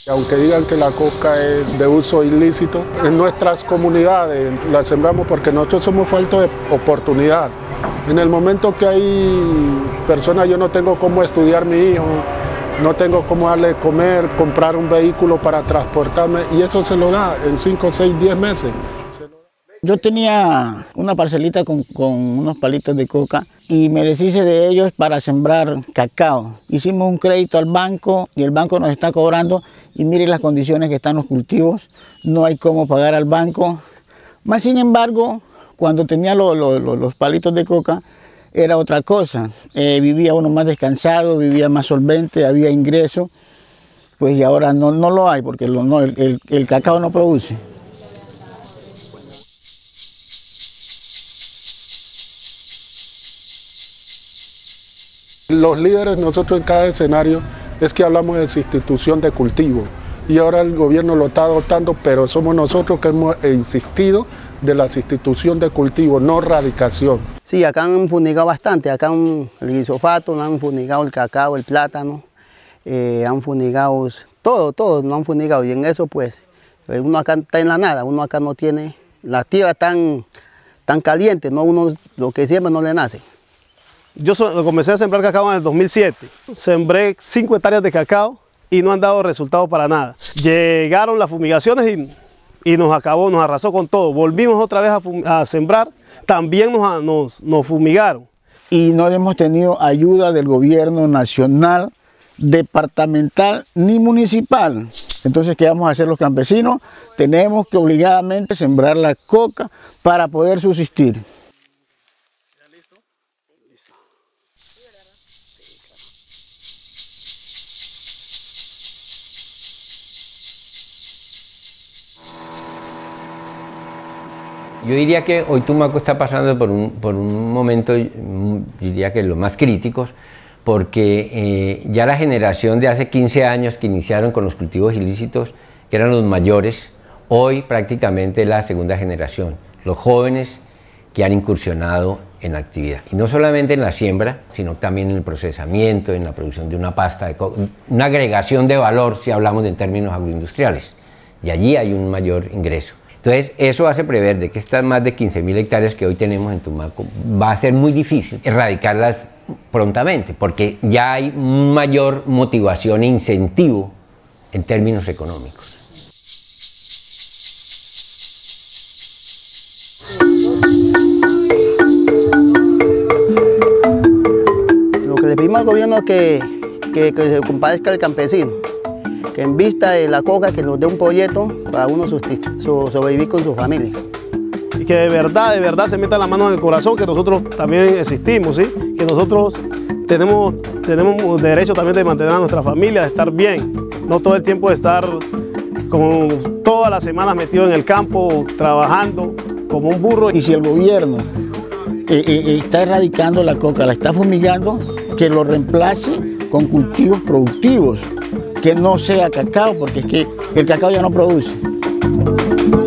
Aunque digan que la coca es de uso ilícito, en nuestras comunidades la sembramos porque nosotros somos faltos de oportunidad. En el momento que hay personas, yo no tengo cómo estudiar mi hijo, no tengo cómo darle de comer, comprar un vehículo para transportarme, y eso se lo da en 5, 6, 10 meses. Yo tenía una parcelita con unos palitos de coca y me deshice de ellos para sembrar cacao. Hicimos un crédito al banco y el banco nos está cobrando, y mire las condiciones que están los cultivos, no hay cómo pagar al banco. Más sin embargo, cuando tenía los palitos de coca era otra cosa, vivía uno más descansado, vivía más solvente, había ingreso, pues y ahora no lo hay porque el cacao no produce. Los líderes, nosotros en cada escenario, es que hablamos de institución de cultivo, y ahora el gobierno lo está adoptando, pero somos nosotros que hemos insistido de la institución de cultivo, no radicación. Sí, acá han fumigado bastante, acá el glifosato, han fumigado el cacao, el plátano, han fumigado todo no han fumigado, y en eso pues uno acá está en la nada, uno acá no tiene la tierra tan caliente, no, uno lo que siembra no le nace. Yo comencé a sembrar cacao en el 2007, sembré 5 hectáreas de cacao y no han dado resultado para nada. Llegaron las fumigaciones y nos arrasó con todo. Volvimos otra vez a sembrar, también nos fumigaron. Y no hemos tenido ayuda del gobierno nacional, departamental ni municipal. Entonces, ¿qué vamos a hacer los campesinos? Tenemos que obligadamente sembrar la coca para poder subsistir. Yo diría que hoy Tumaco está pasando por un momento, diría que los más críticos, porque ya la generación de hace 15 años que iniciaron con los cultivos ilícitos, que eran los mayores, hoy prácticamente es la segunda generación, los jóvenes que han incursionado en la actividad. Y no solamente en la siembra, sino también en el procesamiento, en la producción de una pasta de coca, una agregación de valor si hablamos en términos agroindustriales. Y allí hay un mayor ingreso. Entonces, eso hace prever de que estas más de 15.000 hectáreas que hoy tenemos en Tumaco va a ser muy difícil erradicarlas prontamente, porque ya hay mayor motivación e incentivo en términos económicos. Lo que le pedimos al gobierno es que se compadezca al campesino, que en vista de la coca que nos dé un proyecto para uno sobrevivir con su familia. Y que de verdad se meta la mano en el corazón, que nosotros también existimos, ¿sí? Que nosotros tenemos derecho también de mantener a nuestra familia, de estar bien, no todo el tiempo de estar como todas las semanas metido en el campo, trabajando como un burro. Y si el gobierno está erradicando la coca, la está fumigando, que lo reemplace con cultivos productivos, que no sea cacao, porque es que el cacao ya no produce.